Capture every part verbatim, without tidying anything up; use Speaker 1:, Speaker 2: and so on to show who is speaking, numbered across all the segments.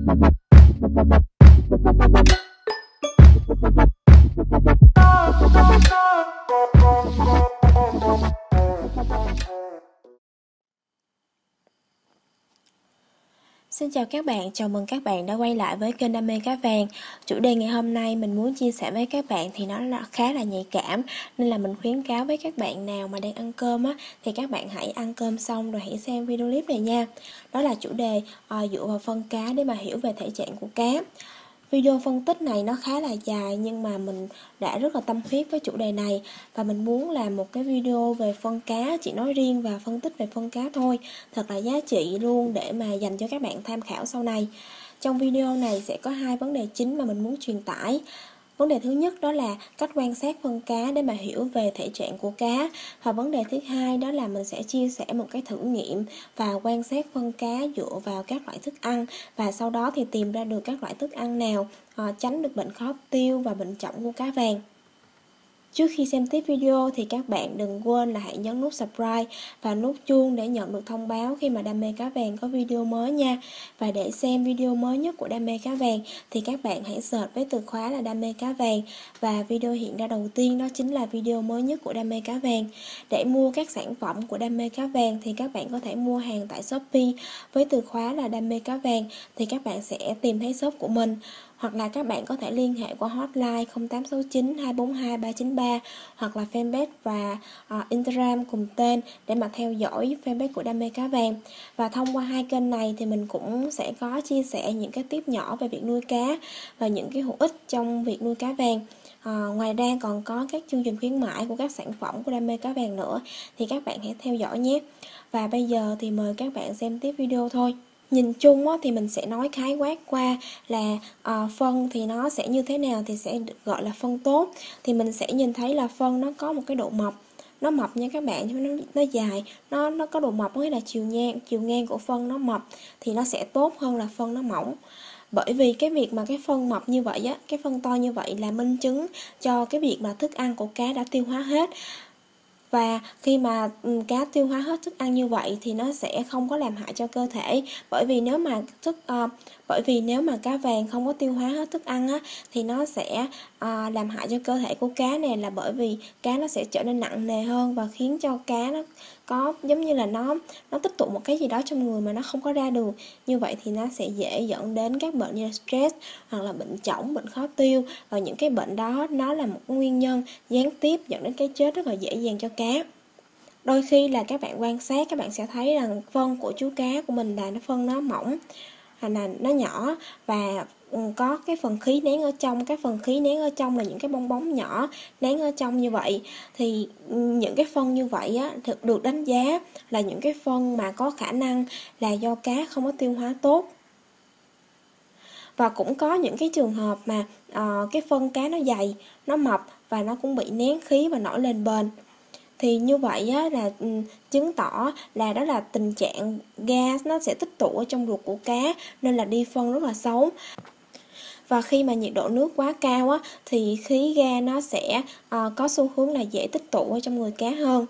Speaker 1: Xin chào các bạn, chào mừng các bạn đã quay lại với kênh Đam mê Cá Vàng. Chủ đề ngày hôm nay mình muốn chia sẻ với các bạn thì nó là khá là nhạy cảm, nên là mình khuyến cáo với các bạn nào mà đang ăn cơm á, thì các bạn hãy ăn cơm xong rồi hãy xem video clip này nha. Đó là chủ đề à, dựa vào phân cá để mà hiểu về thể trạng của cá. Video phân tích này nó khá là dài nhưng mà mình đã rất là tâm huyết với chủ đề này, và mình muốn làm một cái video về phân cá, chỉ nói riêng và phân tích về phân cá thôi, thật là giá trị luôn để mà dành cho các bạn tham khảo sau này. Trong video này sẽ có hai vấn đề chính mà mình muốn truyền tải. Vấn đề thứ nhất đó là cách quan sát phân cá để mà hiểu về thể trạng của cá. Và vấn đề thứ hai đó là mình sẽ chia sẻ một cái thử nghiệm và quan sát phân cá dựa vào các loại thức ăn. Và sau đó thì tìm ra được các loại thức ăn nào à, tránh được bệnh khó tiêu và bệnh trọng của cá vàng. Trước khi xem tiếp video thì các bạn đừng quên là hãy nhấn nút subscribe và nút chuông để nhận được thông báo khi mà Đam mê Cá Vàng có video mới nha. Và để xem video mới nhất của Đam mê Cá Vàng thì các bạn hãy search với từ khóa là Đam mê Cá Vàng, và video hiện ra đầu tiên đó chính là video mới nhất của Đam mê Cá Vàng. Để mua các sản phẩm của Đam mê Cá Vàng thì các bạn có thể mua hàng tại Shopee với từ khóa là Đam mê Cá Vàng, thì các bạn sẽ tìm thấy shop của mình. Hoặc là các bạn có thể liên hệ qua hotline không tám sáu chín hai bốn hai ba chín ba, hoặc là fanpage và uh, Instagram cùng tên để mà theo dõi fanpage của Đam mê Cá Vàng. Và thông qua hai kênh này thì mình cũng sẽ có chia sẻ những cái tip nhỏ về việc nuôi cá và những cái hữu ích trong việc nuôi cá vàng. À, ngoài ra còn có các chương trình khuyến mãi của các sản phẩm của Đam mê Cá Vàng nữa, thì các bạn hãy theo dõi nhé. Và bây giờ thì mời các bạn xem tiếp video thôi. Nhìn chung á, thì mình sẽ nói khái quát qua là à, phân thì nó sẽ như thế nào thì sẽ được gọi là phân tốt. Thì mình sẽ nhìn thấy là phân nó có một cái độ mập, nó mập nha các bạn, chứ nó, nó dài, nó nó có độ mập, có nghĩa là chiều ngang chiều ngang của phân nó mập thì nó sẽ tốt hơn là phân nó mỏng. Bởi vì cái việc mà cái phân mập như vậy á, cái phân to như vậy là minh chứng cho cái việc mà thức ăn của cá đã tiêu hóa hết. Và khi mà cá tiêu hóa hết thức ăn như vậy thì nó sẽ không có làm hại cho cơ thể. Bởi vì nếu mà thức uh, bởi vì nếu mà cá vàng không có tiêu hóa hết thức ăn á, thì nó sẽ uh, làm hại cho cơ thể của cá này, là bởi vì cá nó sẽ trở nên nặng nề hơn và khiến cho cá nó có giống như là nó nó tích tụ một cái gì đó trong người mà nó không có ra được. Như vậy thì nó sẽ dễ dẫn đến các bệnh như là stress hoặc là bệnh chỏng, bệnh khó tiêu, và những cái bệnh đó nó là một nguyên nhân gián tiếp dẫn đến cái chết rất là dễ dàng cho cá. Đôi khi là các bạn quan sát, các bạn sẽ thấy rằng phân của chú cá của mình là nó phân nó mỏng, là nó nhỏ và có cái phần khí nén ở trong. Cái phần khí nén ở trong là những cái bong bóng nhỏ nén ở trong như vậy. Thì những cái phân như vậy á, được đánh giá là những cái phân mà có khả năng là do cá không có tiêu hóa tốt. Và cũng có những cái trường hợp mà uh, cái phân cá nó dày, nó mập và nó cũng bị nén khí và nổi lên bền. Thì như vậy á, là um, chứng tỏ là đó là tình trạng gas nó sẽ tích tụ ở trong ruột của cá, nên là đi phân rất là xấu. Và khi mà nhiệt độ nước quá cao á, thì khí ga nó sẽ uh, có xu hướng là dễ tích tụ ở trong người cá hơn.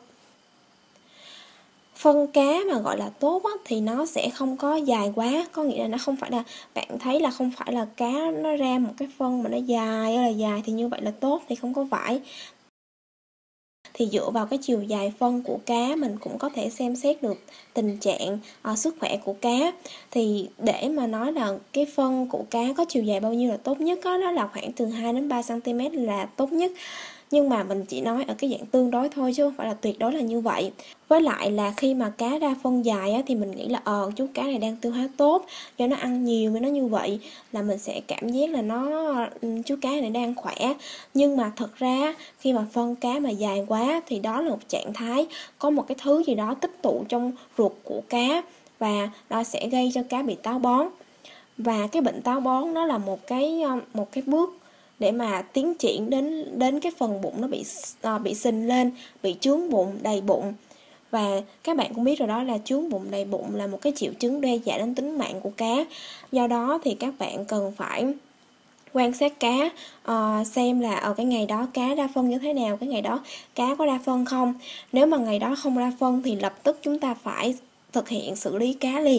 Speaker 1: Phân cá mà gọi là tốt á, thì nó sẽ không có dài quá, có nghĩa là nó không phải là, bạn thấy là không phải là cá nó ra một cái phân mà nó dài là dài thì như vậy là tốt, thì không có phải. Thì dựa vào cái chiều dài phân của cá mình cũng có thể xem xét được tình trạng uh, sức khỏe của cá. Thì để mà nói là cái phân của cá có chiều dài bao nhiêu là tốt nhất đó, đó là khoảng từ hai đến ba xăng ti mét là tốt nhất. Nhưng mà mình chỉ nói ở cái dạng tương đối thôi chứ không phải là tuyệt đối là như vậy. Với lại là khi mà cá ra phân dài á, thì mình nghĩ là ờ chú cá này đang tiêu hóa tốt, do nó ăn nhiều với nó như vậy là mình sẽ cảm giác là nó chú cá này đang khỏe. Nhưng mà thật ra khi mà phân cá mà dài quá thì đó là một trạng thái có một cái thứ gì đó tích tụ trong ruột của cá, và nó sẽ gây cho cá bị táo bón. Và cái bệnh táo bón nó là một cái một cái bước để mà tiến triển đến đến cái phần bụng nó bị uh, bị sình lên, bị chướng bụng, đầy bụng. Và các bạn cũng biết rồi đó, là chướng bụng, đầy bụng là một cái triệu chứng đe dọa đến tính mạng của cá. Do đó thì các bạn cần phải quan sát cá, uh, xem là ở cái ngày đó cá ra phân như thế nào, cái ngày đó cá có ra phân không. Nếu mà ngày đó không ra phân thì lập tức chúng ta phải thực hiện xử lý cá liền.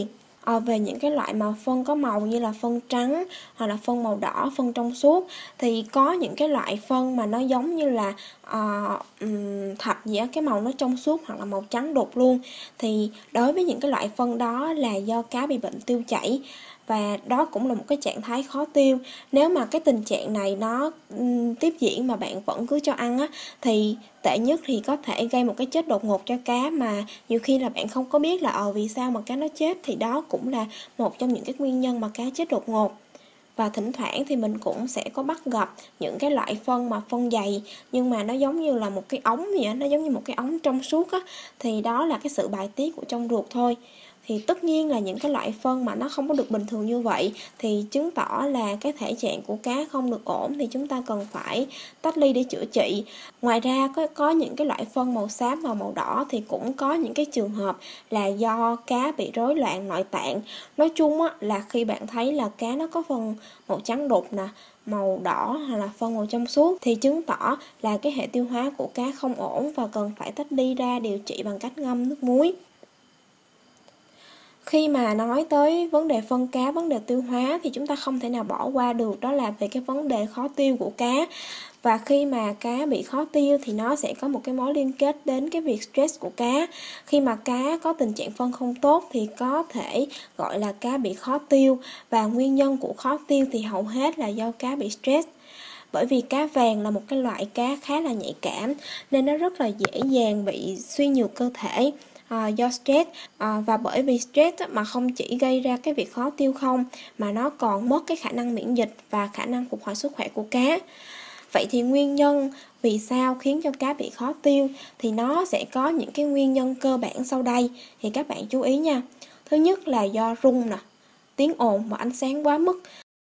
Speaker 1: à, về những cái loại mà phân có màu như là phân trắng hoặc là phân màu đỏ, phân trong suốt. Thì có những cái loại phân mà nó giống như là uh, um, thạch gì á, cái màu nó trong suốt hoặc là màu trắng đục luôn. Thì đối với những cái loại phân đó là do cá bị bệnh tiêu chảy, và đó cũng là một cái trạng thái khó tiêu. Nếu mà cái tình trạng này nó um, tiếp diễn mà bạn vẫn cứ cho ăn á, thì tệ nhất thì có thể gây một cái chết đột ngột cho cá, mà nhiều khi là bạn không có biết là ờ vì sao mà cá nó chết, thì đó cũng là một trong những cái nguyên nhân mà cá chết đột ngột. Và thỉnh thoảng thì mình cũng sẽ có bắt gặp những cái loại phân mà phân dày, nhưng mà nó giống như là một cái ống vậy á, nó giống như một cái ống trong suốt á, thì đó là cái sự bài tiết của trong ruột thôi. Thì tất nhiên là những cái loại phân mà nó không có được bình thường như vậy thì chứng tỏ là cái thể trạng của cá không được ổn, thì chúng ta cần phải tách ly để chữa trị. Ngoài ra có, có những cái loại phân màu xám và màu đỏ thì cũng có những cái trường hợp là do cá bị rối loạn nội tạng. Nói chung á, là khi bạn thấy là cá nó có phân màu trắng đục nè, màu đỏ hoặc là phân màu trong suốt thì chứng tỏ là cái hệ tiêu hóa của cá không ổn và cần phải tách ly ra điều trị bằng cách ngâm nước muối. Khi mà nói tới vấn đề phân cá, vấn đề tiêu hóa thì chúng ta không thể nào bỏ qua được, đó là về cái vấn đề khó tiêu của cá. Và khi mà cá bị khó tiêu thì nó sẽ có một cái mối liên kết đến cái việc stress của cá. Khi mà cá có tình trạng phân không tốt thì có thể gọi là cá bị khó tiêu, và nguyên nhân của khó tiêu thì hầu hết là do cá bị stress. Bởi vì cá vàng là một cái loại cá khá là nhạy cảm nên nó rất là dễ dàng bị suy nhược cơ thể. À, do stress, à, và bởi vì stress á, mà không chỉ gây ra cái việc khó tiêu không, mà nó còn mất cái khả năng miễn dịch và khả năng phục hồi sức khỏe của cá. Vậy thì nguyên nhân vì sao khiến cho cá bị khó tiêu thì nó sẽ có những cái nguyên nhân cơ bản sau đây, thì các bạn chú ý nha. Thứ nhất là do rung nè, tiếng ồn và ánh sáng quá mức.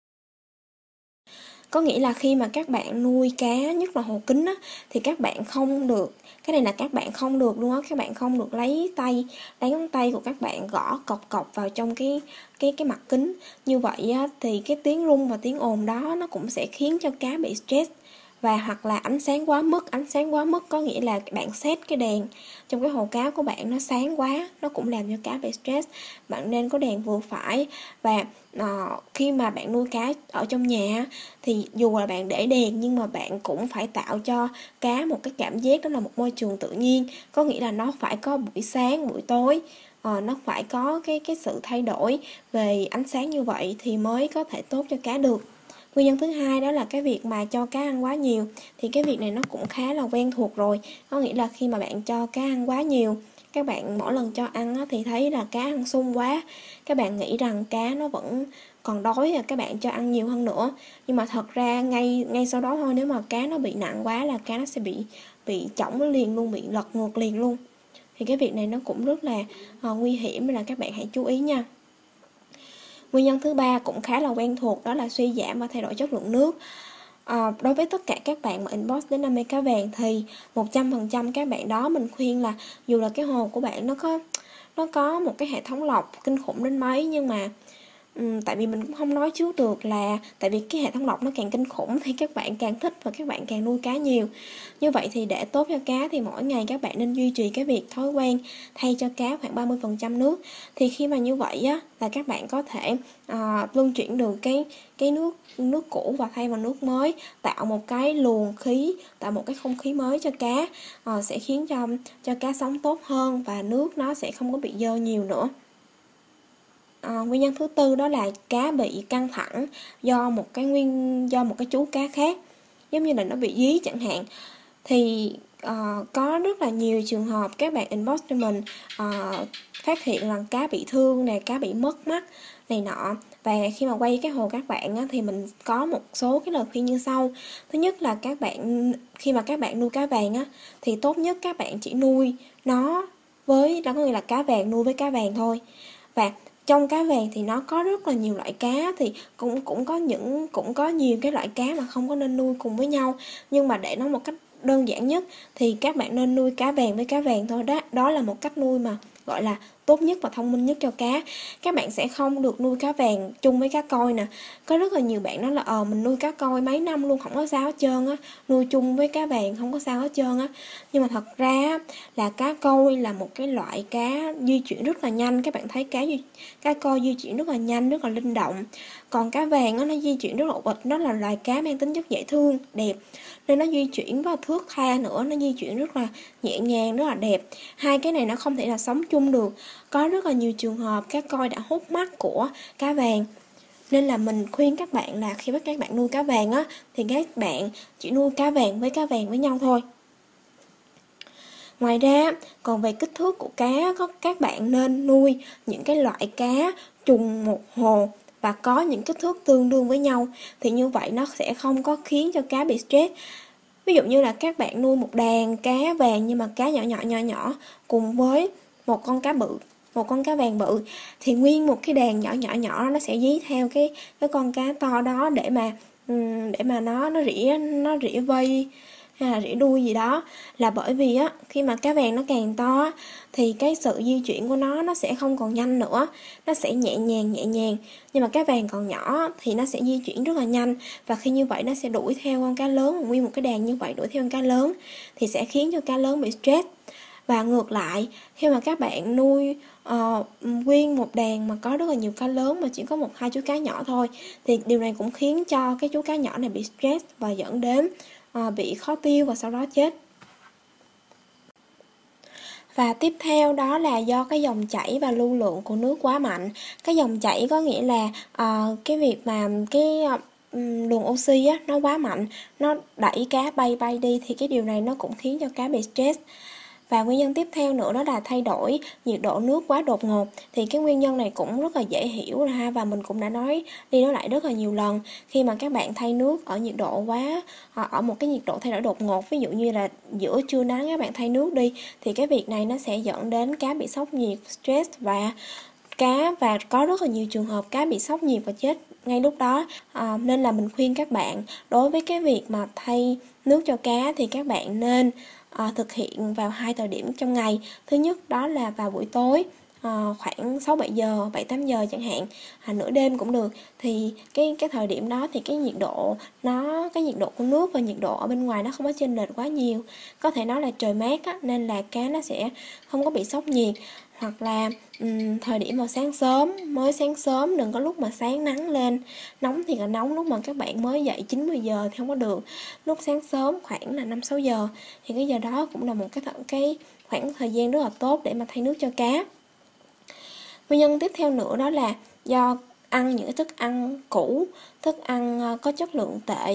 Speaker 1: Có nghĩa là khi mà các bạn nuôi cá, nhất là hồ kính á, thì các bạn không được, cái này là các bạn không được luôn á, các bạn không được lấy tay, lấy ngón tay của các bạn gõ cọc cọc vào trong cái cái cái mặt kính. Như vậy á, thì cái tiếng rung và tiếng ồn đó nó cũng sẽ khiến cho cá bị stress. Và hoặc là ánh sáng quá mức, ánh sáng quá mức có nghĩa là bạn set cái đèn trong cái hồ cá của bạn nó sáng quá, nó cũng làm cho cá bị stress. Bạn nên có đèn vừa phải. Và uh, khi mà bạn nuôi cá ở trong nhà thì dù là bạn để đèn nhưng mà bạn cũng phải tạo cho cá một cái cảm giác đó là một môi trường tự nhiên. Có nghĩa là nó phải có buổi sáng, buổi tối, uh, nó phải có cái, cái sự thay đổi về ánh sáng như vậy thì mới có thể tốt cho cá được. Nguyên nhân thứ hai đó là cái việc mà cho cá ăn quá nhiều. Thì cái việc này nó cũng khá là quen thuộc rồi. Có nghĩa là khi mà bạn cho cá ăn quá nhiều, các bạn mỗi lần cho ăn thì thấy là cá ăn sung quá, các bạn nghĩ rằng cá nó vẫn còn đói và các bạn cho ăn nhiều hơn nữa. Nhưng mà thật ra ngay ngay sau đó thôi, nếu mà cá nó bị nặng quá là cá nó sẽ bị bị chỏng liền luôn, bị lật ngược liền luôn. Thì cái việc này nó cũng rất là uh, nguy hiểm, nên là các bạn hãy chú ý nha. Nguyên nhân thứ ba cũng khá là quen thuộc, đó là suy giảm và thay đổi chất lượng nước. À, đối với tất cả các bạn mà inbox đến đam mê cá vàng thì một trăm phần trăm các bạn đó mình khuyên là dù là cái hồ của bạn nó có nó có một cái hệ thống lọc kinh khủng đến mấy, nhưng mà um, tại vì mình cũng không nói trước được là tại vì cái hệ thống lọc nó càng kinh khủng thì các bạn càng thích và các bạn càng nuôi cá nhiều. Như vậy thì để tốt cho cá thì mỗi ngày các bạn nên duy trì cái việc thói quen thay cho cá khoảng ba mươi phần trăm nước. Thì khi mà như vậy á là các bạn có thể uh, luân chuyển được cái cái nước nước cũ và thay bằng nước mới, tạo một cái luồng khí, tạo một cái không khí mới cho cá, uh, sẽ khiến cho cho cá sống tốt hơn và nước nó sẽ không có bị dơ nhiều nữa. À, nguyên nhân thứ tư đó là cá bị căng thẳng do một cái nguyên do một cái chú cá khác, giống như là nó bị dí chẳng hạn. Thì uh, có rất là nhiều trường hợp các bạn inbox cho mình uh, phát hiện là cá bị thương nè, cá bị mất mắt này nọ. Và khi mà quay cái hồ các bạn á, thì mình có một số cái lời khuyên như sau. Thứ nhất là các bạn khi mà các bạn nuôi cá vàng á, thì tốt nhất các bạn chỉ nuôi nó với, đó có nghĩa là cá vàng nuôi với cá vàng thôi. Và trong cá vàng thì nó có rất là nhiều loại cá, thì cũng cũng có những cũng có nhiều cái loại cá mà không có nên nuôi cùng với nhau. Nhưng mà để nói một cách đơn giản nhất thì các bạn nên nuôi cá vàng với cá vàng thôi. Đó đó là một cách nuôi mà gọi là tốt nhất và thông minh nhất cho cá. Các bạn sẽ không được nuôi cá vàng chung với cá koi nè. Có rất là nhiều bạn nói là ờ mình nuôi cá koi mấy năm luôn không có sao hết trơn á, nuôi chung với cá vàng không có sao hết trơn á. Nhưng mà thật ra là cá koi là một cái loại cá di chuyển rất là nhanh. Các bạn thấy cá cá koi di chuyển rất là nhanh, rất là linh động. Còn cá vàng đó, nó di chuyển rất là ổn định, nó là loài cá mang tính chất dễ thương, đẹp, nên nó di chuyển và thướt tha nữa, nó di chuyển rất là nhẹ nhàng, rất là đẹp. Hai cái này nó không thể là sống chung được. Có rất là nhiều trường hợp cá koi đã hút mắt của cá vàng. Nên là mình khuyên các bạn là khi các bạn nuôi cá vàng á, thì các bạn chỉ nuôi cá vàng với cá vàng với nhau thôi. Ngoài ra, còn về kích thước của cá, có các bạn nên nuôi những cái loại cá trùng một hồ và có những kích thước tương đương với nhau, thì như vậy nó sẽ không có khiến cho cá bị stress. Ví dụ như là các bạn nuôi một đàn cá vàng nhưng mà cá nhỏ nhỏ nhỏ nhỏ cùng với một con cá bự, một con cá vàng bự, thì nguyên một cái đàn nhỏ nhỏ nhỏ nó sẽ dí theo cái cái con cá to đó để mà để mà nó nó rỉa nó rỉa vây hay là rỉa đuôi gì đó. Là bởi vì á, khi mà cá vàng nó càng to thì cái sự di chuyển của nó nó sẽ không còn nhanh nữa, nó sẽ nhẹ nhàng nhẹ nhàng. Nhưng mà cá vàng còn nhỏ thì nó sẽ di chuyển rất là nhanh, và khi như vậy nó sẽ đuổi theo con cá lớn, nguyên một cái đàn như vậy đuổi theo con cá lớn thì sẽ khiến cho cá lớn bị stress. Và ngược lại, khi mà các bạn nuôi uh, nguyên một đàn mà có rất là nhiều cá lớn mà chỉ có một hai chú cá nhỏ thôi, thì điều này cũng khiến cho cái chú cá nhỏ này bị stress và dẫn đến uh, bị khó tiêu và sau đó chết. Và tiếp theo đó là do cái dòng chảy và lưu lượng của nước quá mạnh. Cái dòng chảy có nghĩa là uh, cái việc mà cái uh, luồng oxy á, nó quá mạnh, nó đẩy cá bay bay đi, thì cái điều này nó cũng khiến cho cá bị stress. Và nguyên nhân tiếp theo nữa đó là thay đổi nhiệt độ nước quá đột ngột. Thì cái nguyên nhân này cũng rất là dễ hiểu rồi ha, và mình cũng đã nói đi nói lại rất là nhiều lần. Khi mà các bạn thay nước ở nhiệt độ quá, ở một cái nhiệt độ thay đổi đột ngột, ví dụ như là giữa trưa nắng các bạn thay nước đi, thì cái việc này nó sẽ dẫn đến cá bị sốc nhiệt, stress và cá và có rất là nhiều trường hợp cá bị sốc nhiệt và chết ngay lúc đó. À, nên là mình khuyên các bạn đối với cái việc mà thay nước cho cá thì các bạn nên À, thực hiện vào hai thời điểm trong ngày. Thứ nhất đó là vào buổi tối, à, khoảng sáu bảy giờ, bảy tám giờ chẳng hạn, à, nửa đêm cũng được. Thì cái cái thời điểm đó thì cái nhiệt độ nó cái nhiệt độ của nước và nhiệt độ ở bên ngoài nó không có chênh lệch quá nhiều. Có thể nói là trời mát á, nên là cá nó sẽ không có bị sốc nhiệt. Hoặc là um, thời điểm vào sáng sớm, mới sáng sớm, đừng có lúc mà sáng nắng lên nóng thì là nóng, lúc mà các bạn mới dậy chín mười giờ thì không có được. Lúc sáng sớm khoảng là năm sáu giờ thì cái giờ đó cũng là một cái th- cái khoảng thời gian rất là tốt để mà thay nước cho cá. Nguyên nhân tiếp theo nữa đó là do ăn những cái thức ăn cũ, thức ăn có chất lượng tệ.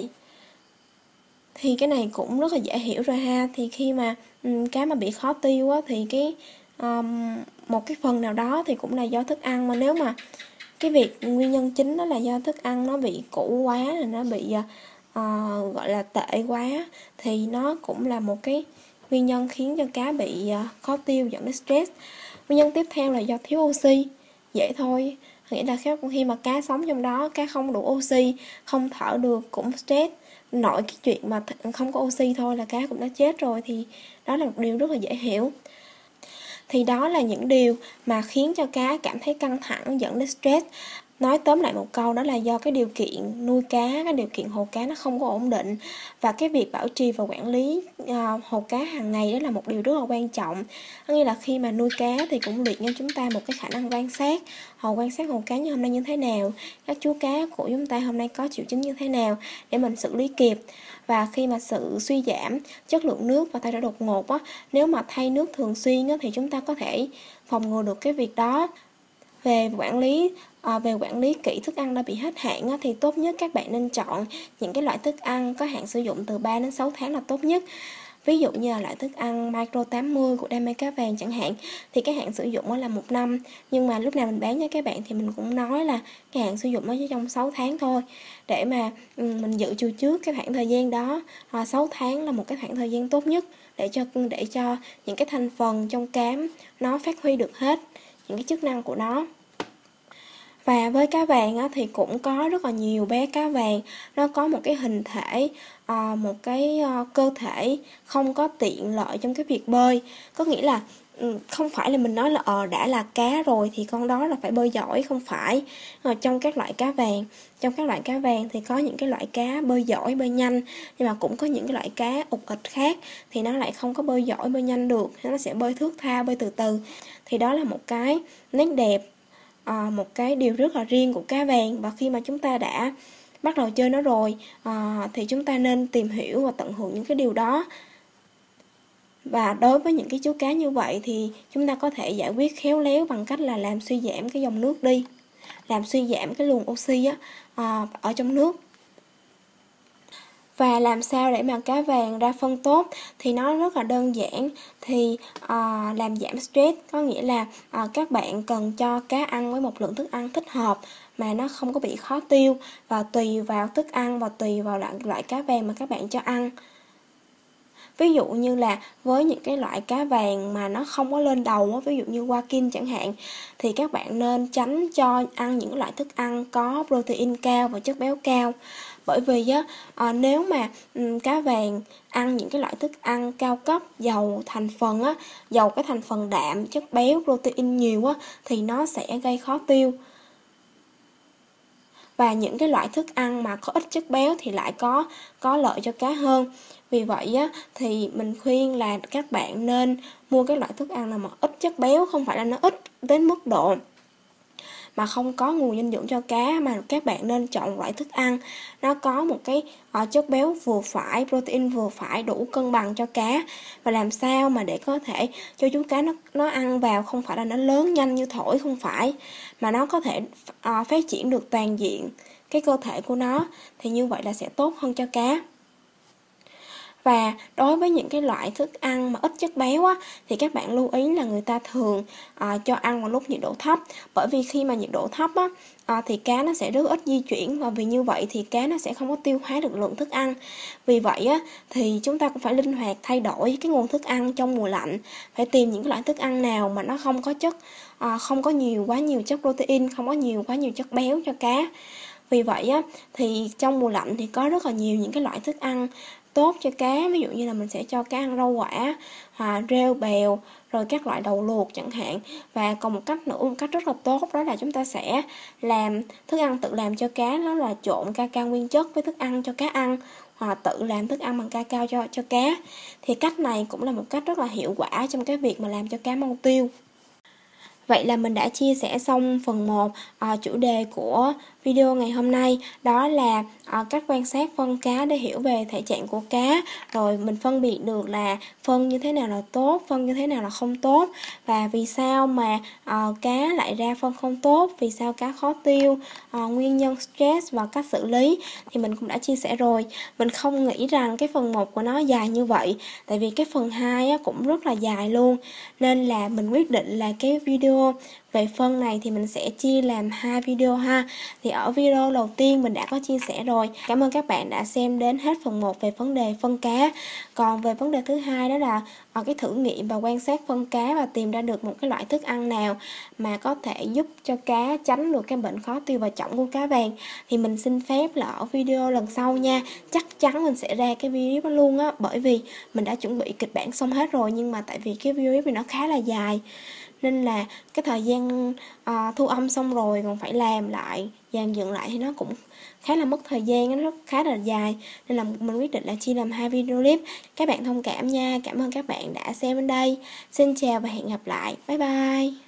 Speaker 1: Thì cái này cũng rất là dễ hiểu rồi ha. Thì khi mà um, cá mà bị khó tiêu á, thì cái um, một cái phần nào đó thì cũng là do thức ăn. Mà nếu mà cái việc nguyên nhân chính đó là do thức ăn nó bị cũ quá, nó bị uh, gọi là tệ quá, thì nó cũng là một cái nguyên nhân khiến cho cá bị uh, khó tiêu, dẫn đến stress. Nguyên nhân tiếp theo là do thiếu oxy. Dễ thôi, nghĩa là khi mà cá sống trong đó, cá không đủ oxy, không thở được cũng stress. Nội cái chuyện mà không có oxy thôi là cá cũng đã chết rồi, thì đó là một điều rất là dễ hiểu. Thì đó là những điều mà khiến cho cá cảm thấy căng thẳng, dẫn đến stress. Nói tóm lại một câu đó là do cái điều kiện nuôi cá, cái điều kiện hồ cá nó không có ổn định. Và cái việc bảo trì và quản lý uh, hồ cá hàng ngày đó là một điều rất là quan trọng. Nghĩa là khi mà nuôi cá thì cũng luyện cho chúng ta một cái khả năng quan sát. Hồ quan sát hồ cá như hôm nay như thế nào, các chú cá của chúng ta hôm nay có triệu chứng như thế nào để mình xử lý kịp. Và khi mà sự suy giảm chất lượng nước và thay đổi đột ngột á, nếu mà thay nước thường xuyên á, thì chúng ta có thể phòng ngừa được cái việc đó. Về quản lý à, về quản lý kỹ thức ăn đã bị hết hạn á, thì tốt nhất các bạn nên chọn những cái loại thức ăn có hạn sử dụng từ ba đến sáu tháng là tốt nhất. Ví dụ như là loại thức ăn Micro tám mươi của Đam mê cá vàng chẳng hạn, thì cái hạn sử dụng đó là một năm. Nhưng mà lúc nào mình bán cho các bạn thì mình cũng nói là cái hạn sử dụng nó chỉ trong sáu tháng thôi, để mà mình dự trù trước cái khoảng thời gian đó. à, sáu tháng là một cái khoảng thời gian tốt nhất để cho để cho những cái thành phần trong cám nó phát huy được hết những cái chức năng của nó. Và với cá vàng á, thì cũng có rất là nhiều bé cá vàng nó có một cái hình thể, à, một cái à, cơ thể không có tiện lợi trong cái việc bơi. Có nghĩa là ừ, không phải là mình nói là ờ đã là cá rồi thì con đó là phải bơi giỏi, không phải. Ở trong các loại cá vàng, trong các loại cá vàng thì có những cái loại cá bơi giỏi, bơi nhanh, nhưng mà cũng có những cái loại cá ục ịch khác thì nó lại không có bơi giỏi, bơi nhanh được, nó sẽ bơi thướt tha, bơi từ từ. Thì đó là một cái nét đẹp, à, một cái điều rất là riêng của cá vàng. Và khi mà chúng ta đã bắt đầu chơi nó rồi, à, thì chúng ta nên tìm hiểu và tận hưởng những cái điều đó. Và đối với những cái chú cá như vậy thì chúng ta có thể giải quyết khéo léo bằng cách là làm suy giảm cái dòng nước đi, làm suy giảm cái luồng oxy á, à, ở trong nước. Và làm sao để mà cá vàng ra phân tốt thì nó rất là đơn giản. Thì à, làm giảm stress có nghĩa là à, các bạn cần cho cá ăn với một lượng thức ăn thích hợp mà nó không có bị khó tiêu, và tùy vào thức ăn và tùy vào loại, loại cá vàng mà các bạn cho ăn. Ví dụ như là với những cái loại cá vàng mà nó không có lên đầu, ví dụ như hoa kim chẳng hạn, thì các bạn nên tránh cho ăn những loại thức ăn có protein cao và chất béo cao. Bởi vì á, à, nếu mà um, cá vàng ăn những cái loại thức ăn cao cấp, giàu thành phần á, giàu cái thành phần đạm, chất béo, protein nhiều á, thì nó sẽ gây khó tiêu. Và những cái loại thức ăn mà có ít chất béo thì lại có có lợi cho cá hơn. Vì vậy á, thì mình khuyên là các bạn nên mua cái loại thức ăn nào mà ít chất béo, không phải là nó ít đến mức độ mà không có nguồn dinh dưỡng cho cá, mà các bạn nên chọn loại thức ăn nó có một cái uh, chất béo vừa phải, protein vừa phải, đủ cân bằng cho cá. Và làm sao mà để có thể cho chú cá nó nó ăn vào, không phải là nó lớn nhanh như thổi, không phải, mà nó có thể uh, phát triển được toàn diện cái cơ thể của nó, thì như vậy là sẽ tốt hơn cho cá. Và đối với những cái loại thức ăn mà ít chất béo á, thì các bạn lưu ý là người ta thường à, cho ăn vào lúc nhiệt độ thấp. Bởi vì khi mà nhiệt độ thấp á, à, thì cá nó sẽ rất ít di chuyển, và vì như vậy thì cá nó sẽ không có tiêu hóa được lượng thức ăn. Vì vậy á, thì chúng ta cũng phải linh hoạt thay đổi cái nguồn thức ăn trong mùa lạnh. Phải tìm những cái loại thức ăn nào mà nó không có chất, à, không có nhiều quá nhiều chất protein, không có nhiều quá nhiều chất béo cho cá. Vì vậy á, thì trong mùa lạnh thì có rất là nhiều những cái loại thức ăn tốt cho cá. Ví dụ như là mình sẽ cho cá ăn rau quả, à, rêu bèo, rồi các loại đậu luộc chẳng hạn. Và còn một cách nữa, một cách rất là tốt, đó là chúng ta sẽ làm thức ăn tự làm cho cá, đó là trộn cacao nguyên chất với thức ăn cho cá ăn, hoặc là tự làm thức ăn bằng cacao cho, cho cá. Thì cách này cũng là một cách rất là hiệu quả trong cái việc mà làm cho cá mau tiêu. Vậy là mình đã chia sẻ xong phần một à, chủ đề của video ngày hôm nay, đó là à, cách quan sát phân cá để hiểu về thể trạng của cá, rồi mình phân biệt được là phân như thế nào là tốt, phân như thế nào là không tốt, và vì sao mà à, cá lại ra phân không tốt, vì sao cá khó tiêu, à, nguyên nhân stress và cách xử lý thì mình cũng đã chia sẻ rồi. Mình không nghĩ rằng cái phần một của nó dài như vậy, tại vì cái phần hai á, cũng rất là dài luôn, nên là mình quyết định là cái video về phân này thì mình sẽ chia làm hai video ha. Thì ở video đầu tiên mình đã có chia sẻ rồi. Cảm ơn các bạn đã xem đến hết phần một về vấn đề phân cá. Còn về vấn đề thứ hai, đó là ở cái thử nghiệm và quan sát phân cá và tìm ra được một cái loại thức ăn nào mà có thể giúp cho cá tránh được cái bệnh khó tiêu và chỏng của cá vàng, thì mình xin phép là ở video lần sau nha. Chắc chắn mình sẽ ra cái video đó luôn á, bởi vì mình đã chuẩn bị kịch bản xong hết rồi, nhưng mà tại vì cái video này nó khá là dài, nên là cái thời gian à, thu âm xong rồi còn phải làm lại, dàn dựng lại thì nó cũng khá là mất thời gian, nó rất khá là dài, nên là mình quyết định là chia làm hai video clip. Các bạn thông cảm nha. Cảm ơn các bạn đã xem đến đây. Xin chào và hẹn gặp lại. Bye bye.